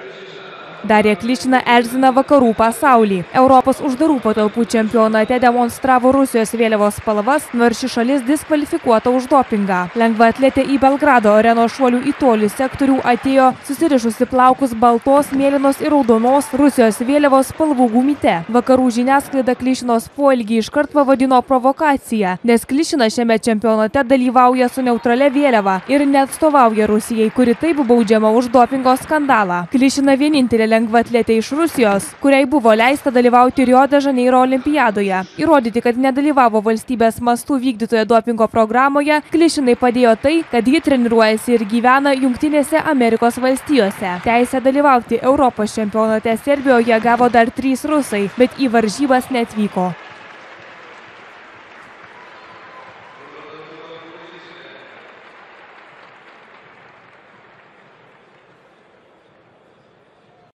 Darija Klišina erzina vakarų pasaulį. Europos uždarų patalpų čempionate demonstravo Rusijos vėliavos spalvas, nors ši šalis diskvalifikuota už dopingą. Lengvaatletė į Belgrado arenos šuolių į tolį sektorių atėjo susirišusi plaukus baltos, mėlynos ir raudonos Rusijos vėliavos spalvų gumyte. Vakarų žiniasklaida Klišinos poelgį iškart pavadino provokacija, nes Klišina šiame čempionate dalyvauja su neutralia vėliava ir neatstovauja Rusijai, kuri taip baudžiama už dopingo skandalą. Klišina vienintelė lengvaatletė iš Rusijos, kuriai buvo leista dalyvauti Rio de Žaneiro olimpiadoje. Įrodyti, kad nedalyvavo valstybės mastų vykdytoje dopingo programoje, Klišinai padėjo tai, kad ji treniruojasi ir gyvena Jungtinėse Amerikos valstijose. Teisę dalyvauti Europos čempionate Serbijoje gavo dar 3 rusai, bet į varžybas neatvyko.